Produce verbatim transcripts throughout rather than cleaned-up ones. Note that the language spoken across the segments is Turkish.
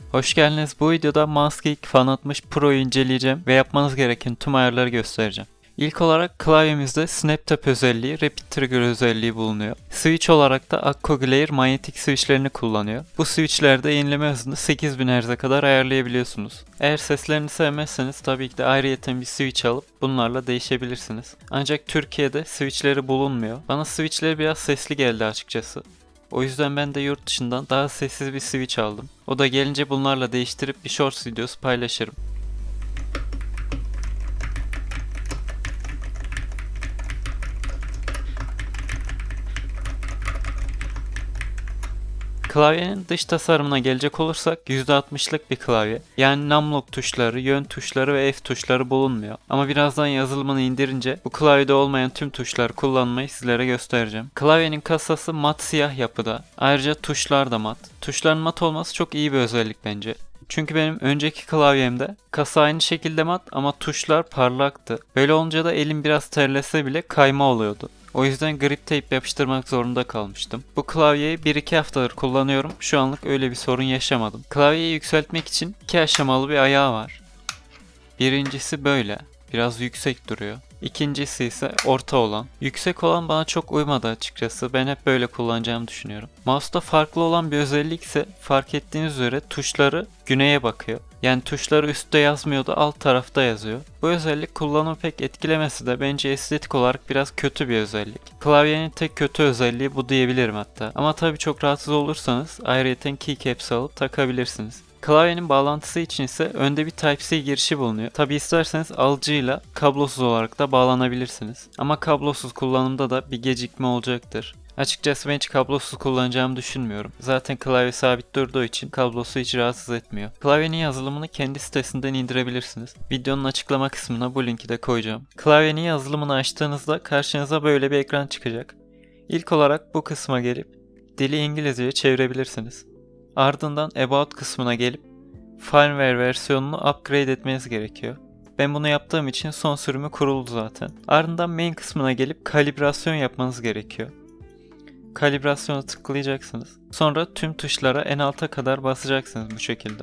Hoş geldiniz. Bu videoda MouseGeek Fan altmış Pro'yu inceleyeceğim ve yapmanız gereken tüm ayarları göstereceğim. İlk olarak klavyemizde SnapTap özelliği, Rapid Trigger özelliği bulunuyor. Switch olarak da Akkoglier manyetik switchlerini kullanıyor. Bu switchlerde yenileme hızını sekiz bin hertz'e kadar ayarlayabiliyorsunuz. Eğer seslerini sevmezseniz tabii ki de ayrıyeten bir switch alıp bunlarla değişebilirsiniz. Ancak Türkiye'de switchleri bulunmuyor. Bana switchleri biraz sesli geldi açıkçası. O yüzden ben de yurt dışından daha sessiz bir switch aldım. O da gelince bunlarla değiştirip bir shorts videosu paylaşırım. Klavyenin dış tasarımına gelecek olursak yüzde altmışlık bir klavye. Yani numlock tuşları, yön tuşları ve F tuşları bulunmuyor. Ama birazdan yazılımını indirince bu klavyede olmayan tüm tuşları kullanmayı sizlere göstereceğim. Klavyenin kasası mat siyah yapıda. Ayrıca tuşlar da mat. Tuşların mat olması çok iyi bir özellik bence. Çünkü benim önceki klavyemde kasa aynı şekilde mat ama tuşlar parlaktı. Böyle olunca da elim biraz terlese bile kayma oluyordu. O yüzden grip tape yapıştırmak zorunda kalmıştım. Bu klavyeyi bir iki haftadır kullanıyorum. Şu anlık öyle bir sorun yaşamadım. Klavyeyi yükseltmek için iki aşamalı bir ayağı var. Birincisi böyle. Biraz yüksek duruyor. İkincisi ise orta olan. Yüksek olan bana çok uymadı açıkçası. Ben hep böyle kullanacağımı düşünüyorum. Mouse'da farklı olan bir özellik ise fark ettiğiniz üzere tuşları güneye bakıyor. Yani tuşları üstte yazmıyor da alt tarafta yazıyor. Bu özellik kullanımı pek etkilemesi de bence estetik olarak biraz kötü bir özellik. Klavyenin tek kötü özelliği bu diyebilirim hatta. Ama tabii çok rahatsız olursanız ayrıyeten keycaps alıp takabilirsiniz. Klavyenin bağlantısı için ise önde bir Type-C girişi bulunuyor. Tabi isterseniz alıcıyla kablosuz olarak da bağlanabilirsiniz. Ama kablosuz kullanımda da bir gecikme olacaktır. Açıkçası ben hiç kablosuz kullanacağımı düşünmüyorum. Zaten klavye sabit durduğu için kablosu hiç rahatsız etmiyor. Klavyenin yazılımını kendi sitesinden indirebilirsiniz. Videonun açıklama kısmına bu linki de koyacağım. Klavyenin yazılımını açtığınızda karşınıza böyle bir ekran çıkacak. İlk olarak bu kısma gelip dili İngilizceye çevirebilirsiniz. Ardından About kısmına gelip firmware versiyonunu upgrade etmeniz gerekiyor. Ben bunu yaptığım için son sürümü kuruldu zaten. Ardından main kısmına gelip kalibrasyon yapmanız gerekiyor. Kalibrasyona tıklayacaksınız. Sonra tüm tuşlara en alta kadar basacaksınız bu şekilde.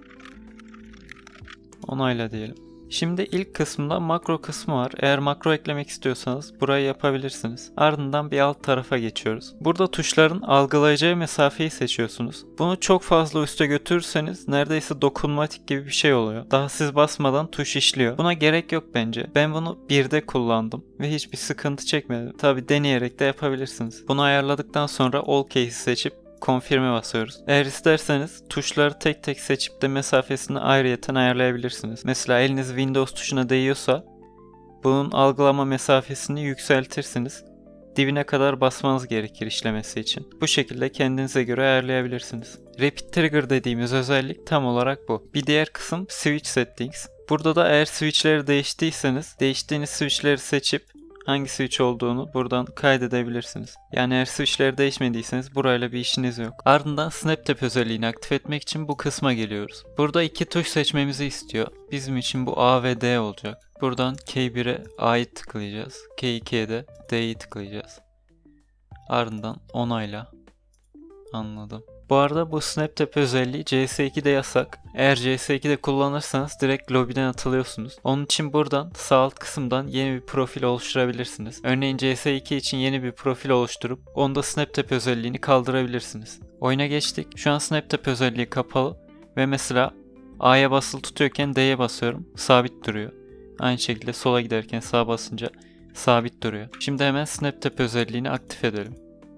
Onayla diyelim. Şimdi ilk kısımda makro kısmı var. Eğer makro eklemek istiyorsanız burayı yapabilirsiniz. Ardından bir alt tarafa geçiyoruz. Burada tuşların algılayacağı mesafeyi seçiyorsunuz. Bunu çok fazla üste götürürseniz neredeyse dokunmatik gibi bir şey oluyor. Daha siz basmadan tuş işliyor. Buna gerek yok bence. Ben bunu birde kullandım ve hiçbir sıkıntı çekmedim. Tabi deneyerek de yapabilirsiniz. Bunu ayarladıktan sonra All Case'i seçip Confirm'e basıyoruz. Eğer isterseniz tuşları tek tek seçip de mesafesini ayrıyeten ayarlayabilirsiniz. Mesela eliniz Windows tuşuna değiyorsa bunun algılama mesafesini yükseltirsiniz. Dibine kadar basmanız gerekir işlemesi için. Bu şekilde kendinize göre ayarlayabilirsiniz. Rapid Trigger dediğimiz özellik tam olarak bu. Bir diğer kısım Switch Settings. Burada da eğer switchleri değiştiyseniz değiştiğiniz switchleri seçip hangi switch olduğunu buradan kaydedebilirsiniz. Yani eğer switchleri değişmediyseniz burayla bir işiniz yok. Ardından SnapTap özelliğini aktif etmek için bu kısma geliyoruz. Burada iki tuş seçmemizi istiyor. Bizim için bu A ve D olacak. Buradan K bir'e A'yı tıklayacağız. K iki'ye de D'yi tıklayacağız. Ardından onayla. Anladım. Bu arada bu SnapTap özelliği C S iki'de yasak. Eğer C S iki'de kullanırsanız direkt lobiden atılıyorsunuz. Onun için buradan sağ alt kısımdan yeni bir profil oluşturabilirsiniz. Örneğin C S iki için yeni bir profil oluşturup onda SnapTap özelliğini kaldırabilirsiniz. Oyuna geçtik. Şu an SnapTap özelliği kapalı ve mesela A'ya basılı tutuyorken D'ye basıyorum. Sabit duruyor. Aynı şekilde sola giderken sağa basınca sabit duruyor. Şimdi hemen SnapTap özelliğini aktif edelim.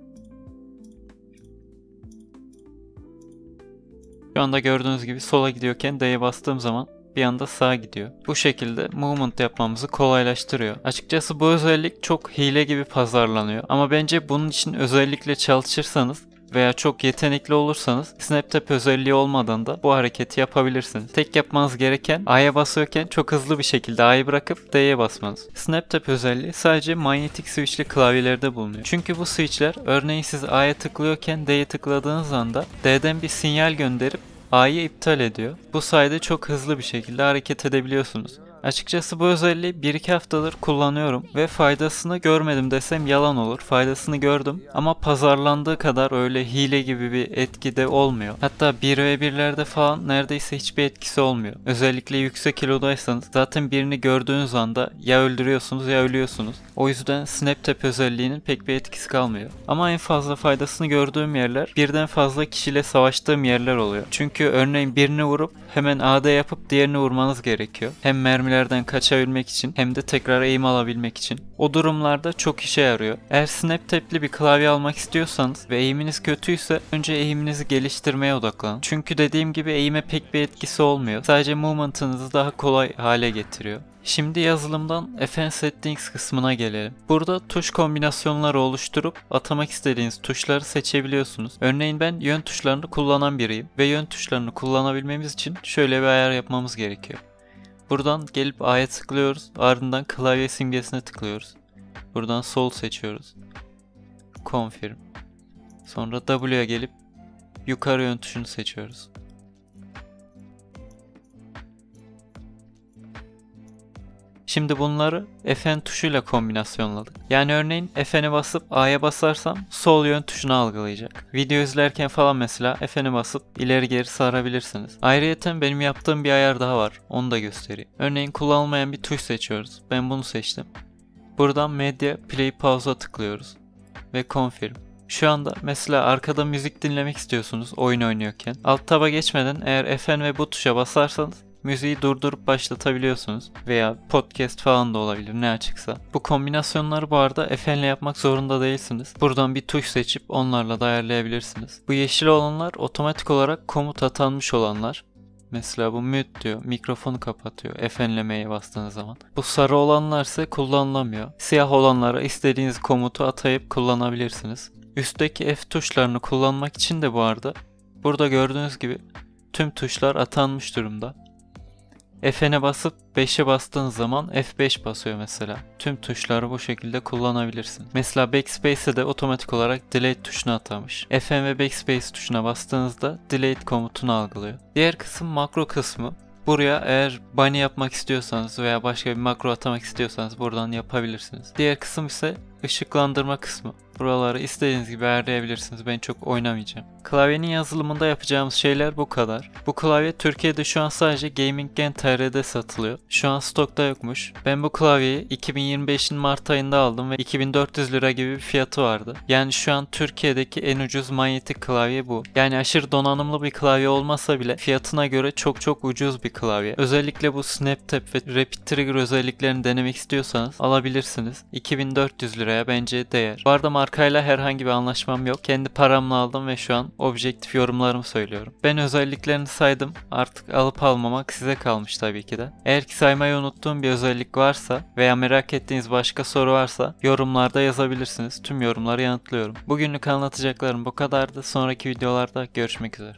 Şu anda gördüğünüz gibi sola gidiyorken D'ye bastığım zaman bir anda sağa gidiyor. Bu şekilde movement yapmamızı kolaylaştırıyor. Açıkçası bu özellik çok hile gibi pazarlanıyor. Ama bence bunun için özellikle çalışırsanız veya çok yetenekli olursanız SnapTap özelliği olmadan da bu hareketi yapabilirsiniz. Tek yapmanız gereken A'ya basıyorken çok hızlı bir şekilde A'yı bırakıp D'ye basmanız. SnapTap özelliği sadece manyetik switchli klavyelerde bulunuyor. Çünkü bu switchler örneğin siz A'ya tıklıyorken D'ye tıkladığınız anda D'den bir sinyal gönderip A'yı iptal ediyor. Bu sayede çok hızlı bir şekilde hareket edebiliyorsunuz. Açıkçası bu özelliği bir iki haftadır kullanıyorum ve faydasını görmedim desem yalan olur. Faydasını gördüm ama pazarlandığı kadar öyle hile gibi bir etki de olmuyor. Hatta bir ve birlerde falan neredeyse hiçbir etkisi olmuyor. Özellikle yüksek kilodaysanız zaten birini gördüğünüz anda ya öldürüyorsunuz ya ölüyorsunuz. O yüzden SnapTap özelliğinin pek bir etkisi kalmıyor. Ama en fazla faydasını gördüğüm yerler birden fazla kişiyle savaştığım yerler oluyor. Çünkü örneğin birini vurup hemen A D yapıp diğerini vurmanız gerekiyor. Hem mermilerden kaçabilmek için hem de tekrar aim alabilmek için. O durumlarda çok işe yarıyor. Eğer SnapTap'li bir klavye almak istiyorsanız ve aim'iniz kötüyse önce aim'inizi geliştirmeye odaklanın. Çünkü dediğim gibi aim'e pek bir etkisi olmuyor. Sadece movement'ınızı daha kolay hale getiriyor. Şimdi yazılımdan F N Settings kısmına gelelim. Burada tuş kombinasyonları oluşturup atamak istediğiniz tuşları seçebiliyorsunuz. Örneğin ben yön tuşlarını kullanan biriyim ve yön tuşlarını kullanabilmemiz için şöyle bir ayar yapmamız gerekiyor. Buradan gelip A'ya tıklıyoruz, ardından klavye simgesine tıklıyoruz. Buradan sol seçiyoruz. Confirm. Sonra W'ye gelip yukarı yön tuşunu seçiyoruz. Şimdi bunları F N tuşuyla kombinasyonladık. Yani örneğin F N'e basıp A'ya basarsam sol yön tuşunu algılayacak. Video izlerken falan mesela F N'e basıp ileri geri sarabilirsiniz. Ayrıyeten benim yaptığım bir ayar daha var. Onu da göstereyim. Örneğin kullanılmayan bir tuş seçiyoruz. Ben bunu seçtim. Buradan Media Play Pause'a tıklıyoruz. Ve Confirm. Şu anda mesela arkada müzik dinlemek istiyorsunuz oyun oynuyorken. Alt taba geçmeden eğer F N ve bu tuşa basarsanız müziği durdurup başlatabiliyorsunuz veya podcast falan da olabilir ne açıksa. Bu kombinasyonları bu arada F N'le yapmak zorunda değilsiniz. Buradan bir tuş seçip onlarla da ayarlayabilirsiniz. Bu yeşil olanlar otomatik olarak komut atanmış olanlar. Mesela bu mute diyor, mikrofonu kapatıyor F N'lemeye bastığınız zaman. Bu sarı olanlar ise kullanılamıyor. Siyah olanlara istediğiniz komutu atayıp kullanabilirsiniz. Üstteki F tuşlarını kullanmak için de bu arada burada gördüğünüz gibi tüm tuşlar atanmış durumda. F N'e basıp beşe bastığınız zaman F beş basıyor mesela. Tüm tuşları bu şekilde kullanabilirsin. Mesela Backspace'e de otomatik olarak Delete tuşuna atamış. F N ve Backspace tuşuna bastığınızda Delete komutunu algılıyor. Diğer kısım makro kısmı. Buraya eğer bunny yapmak istiyorsanız veya başka bir makro atamak istiyorsanız buradan yapabilirsiniz. Diğer kısım ise ışıklandırma kısmı. Buraları istediğiniz gibi ayarlayabilirsiniz. Ben çok oynamayacağım. Klavyenin yazılımında yapacağımız şeyler bu kadar. Bu klavye Türkiye'de şu an sadece Gaming.Gen T R'de satılıyor. Şu an stokta yokmuş. Ben bu klavyeyi iki bin yirmi beşin Mart ayında aldım ve iki bin dört yüz lira gibi bir fiyatı vardı. Yani şu an Türkiye'deki en ucuz manyetik klavye bu. Yani aşırı donanımlı bir klavye olmasa bile fiyatına göre çok çok ucuz bir klavye. Özellikle bu SnapTap ve Rapid Trigger özelliklerini denemek istiyorsanız alabilirsiniz. iki bin dört yüz liraya bence değer. Bu arada markayla herhangi bir anlaşmam yok. Kendi paramla aldım ve şu an objektif yorumlarımı söylüyorum. Ben özelliklerini saydım. Artık alıp almamak size kalmış tabii ki de. Eğer ki saymayı unuttuğum bir özellik varsa veya merak ettiğiniz başka soru varsa yorumlarda yazabilirsiniz. Tüm yorumları yanıtlıyorum. Bugünlük anlatacaklarım bu kadardı. Sonraki videolarda görüşmek üzere.